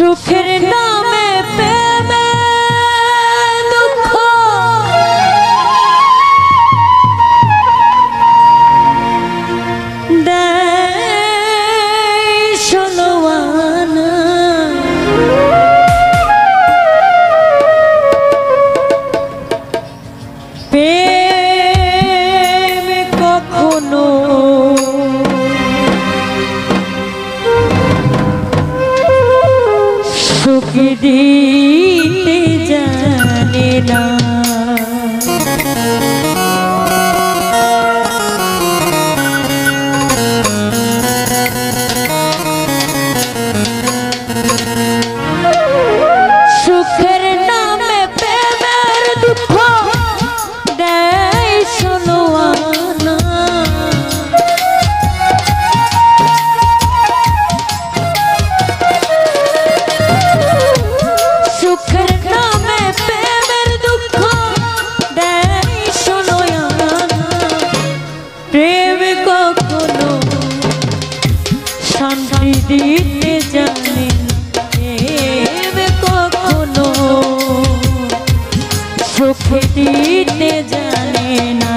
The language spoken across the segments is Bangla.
সুখের নামে প্রেমে দুঃখ দেয় ষোলোয়ানা প্রেম কখনো সুখ দিতে জানে না। সুখের নামে প্রেমের দুঃখ দেয় ষোলোয়ানা সুখের নামে প্রেমের দুঃখ দেয় ষোলোয়ানা প্রেম কখনো শান্তি দিতে জানে না প্রেম কখনো সুখ দিতে জানে না।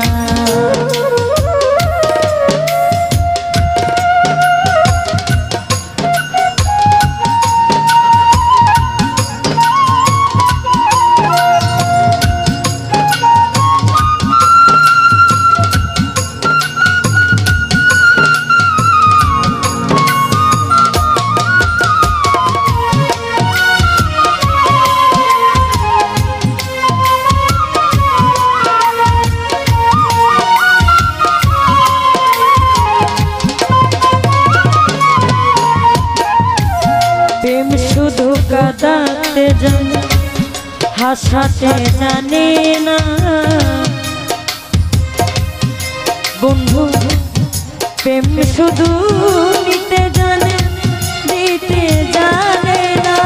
প্রেম শুধু কাঁদাতে জানে হাসাতে জানে না বন্ধু প্রেম শুধু নিতে জানে দিতে জানে না।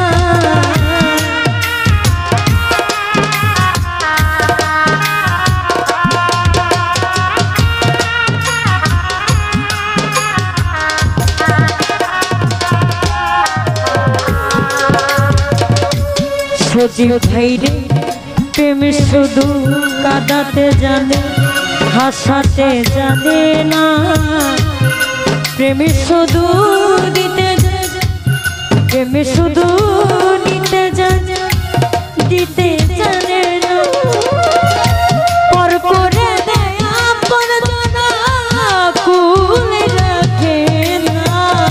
সজীব ভাইরে প্রেম শুধু কাঁদাতে জানে হাসাতে জানে না প্রেম শুধু দিতে জানে প্রেম শুধু নিতে জানে দিতে জানে না পর করে দেয় আপন জানা কুলে রাখে না।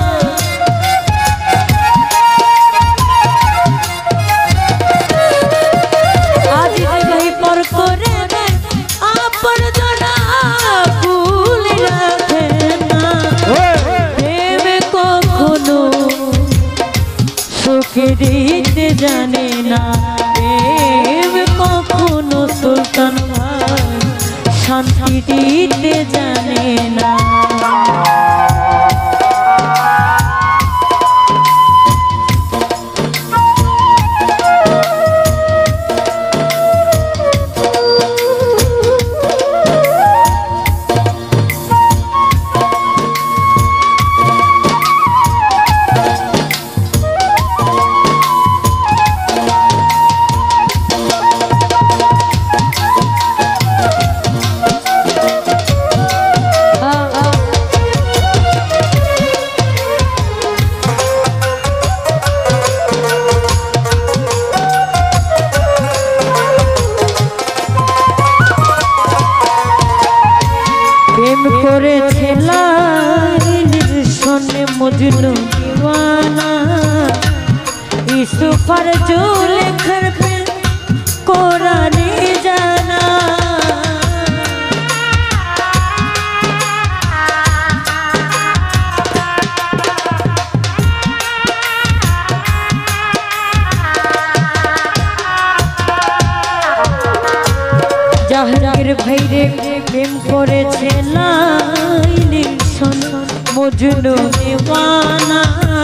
দিতে জানে না প্রেম কখনো সুলতান ভাই শান্তি দিতে জানে না। প্রেম করেছে লাইলির সনে মজনু দিওয়ানা ইউসুফার জুলেখার প্রেম কোরআনে জানা জাহাঙ্গীর ভাইরে প্রেম করেছে লাইলির সনে মজনু দিওয়ানা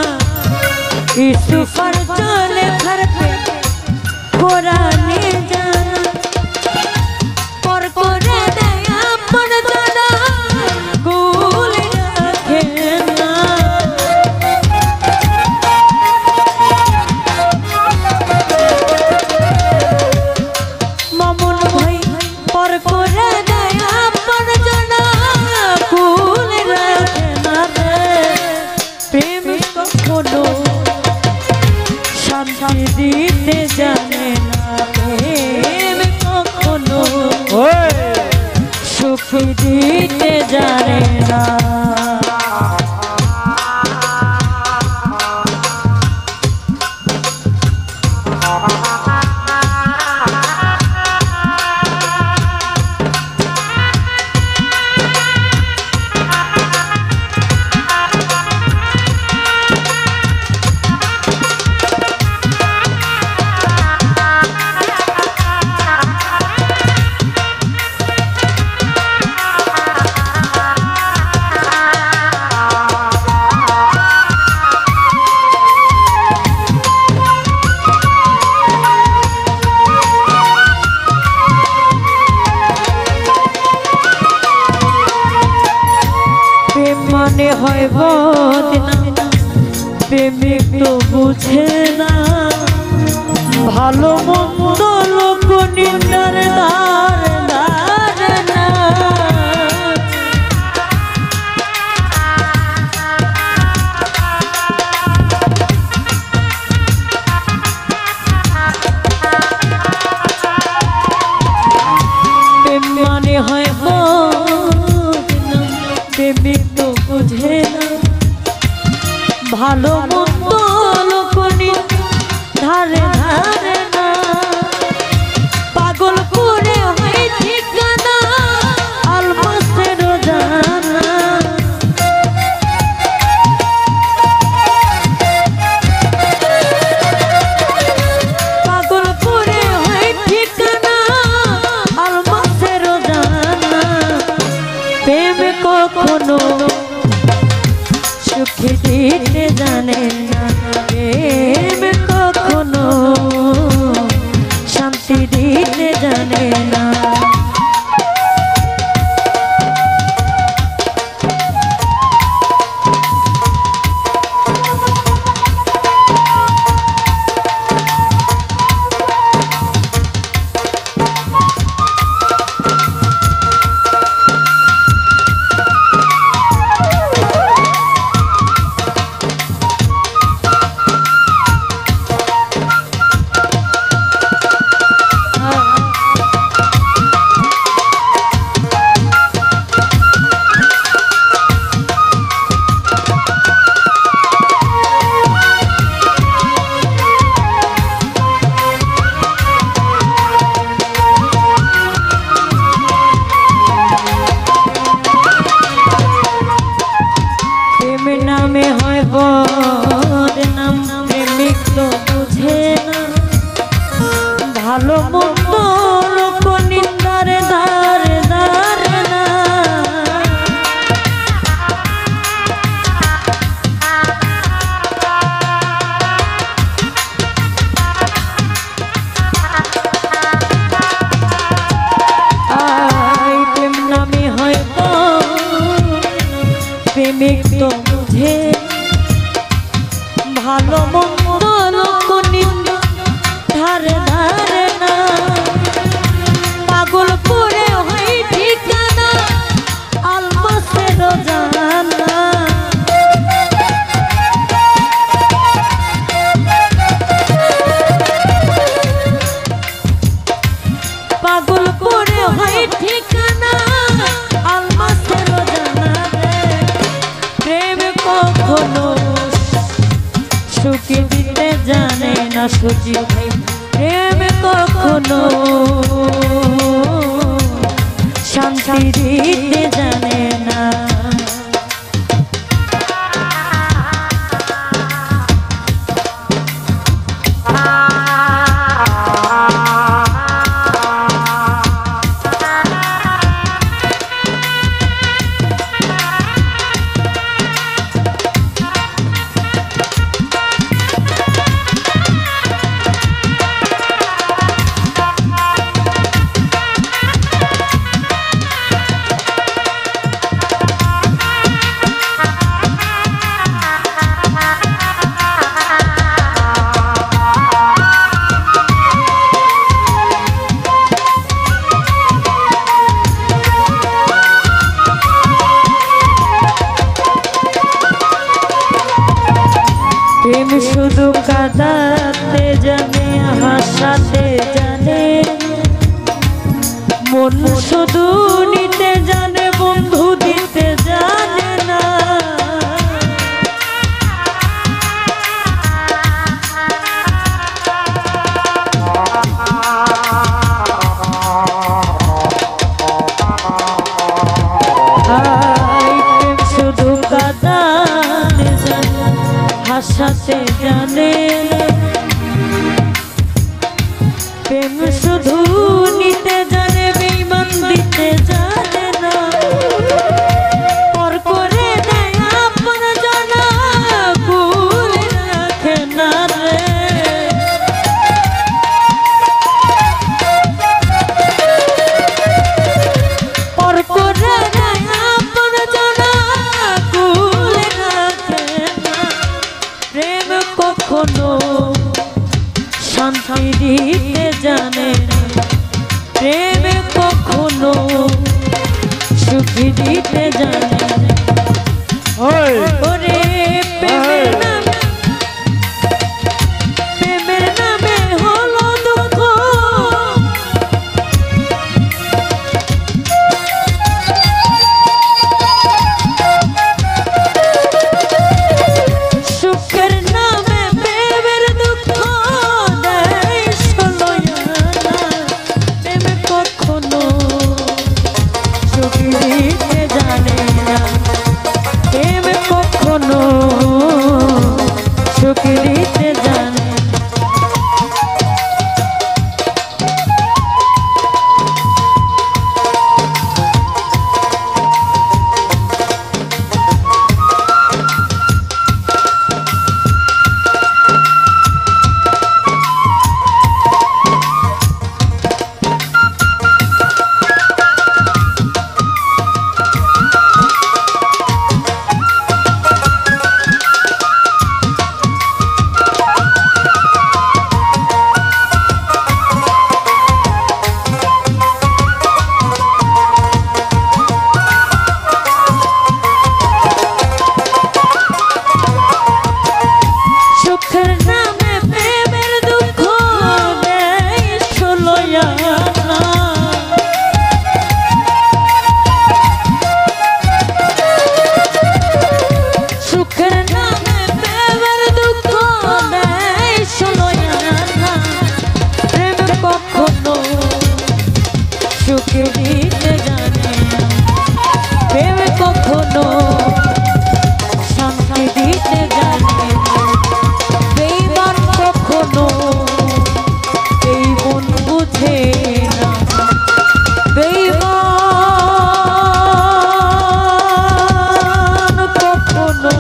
ইউসুফার জুলেখার প্রেম কোরআনে জানা পর করে দেয় আপন জানা গুলে রাখে না। শান্তি দিতে জানে না প্রেম কখনো সুখ দিতে জানে না। মনে হয় বদনাম প্রেমিক তো বুঝে না ভালো মন্দ লোক নিন্দার দ্বার না। প্রেম মনে হয় বদনাম প্রেমিক তো বুঝে না ভালো মন্দ লোক ধারে ধারে না। পাগল করে হয় ঠিকানা আলমাসের জানা। পাগল করে হয় ঠিকানা আলমাসের জানা। প্রেম কখনো সুখ দিতে জানে না প্রেম কখনো শান্তি দিতে জানে না। নামে হয় বদনাম প্রেমিক তো বুঝে না ভালো মন্দ লোক নিন্দার ধারে ধারে না। প্রেম নামে হয় প্রেমিক তো বুঝে ভালো মন্দ লোক নিন্দা ধারে ধারে না। পাগল করে হয় ঠিকানা আলমাসের জানা। পাগল করে হয় ঠিকানা আলমাসের জানা। প্রেম কখনো সুখ দিতে জানে না সুজি ভাই প্রেম কখনো শান্তি দিতে জানে না। শুধু কাঁদাতে জানে হাসাতে জানে মন শুধু নিতে জানে বন্ধু দিতে জানে না শুধু কাঁদাতে জানে হাসাতে জানে প্রেম শুধু নিতে জানে বেঈমান দিতে জানে না পর করে দেয় আপন জানা ভুলে রাখে না রে পর করে দেয় আপন জানা ভুলে রাখে না প্রেম কখনো শান্তি দিতে জানে প্রেম কখনো সুখী দিতে জানে ওরে প্রেমের নামে হলো দুঃখ সুখের নামে প্রেমের দুঃখ সুখী দিতে জানে সুখী দিতে জানে প্রেম কখনো শান্তি দিতে জানে বেঈমান কখনো এই মন বুঝে না বেঈমান কখনো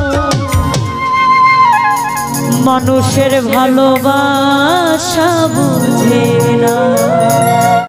মানুষের ভালোবাসা বুঝে না।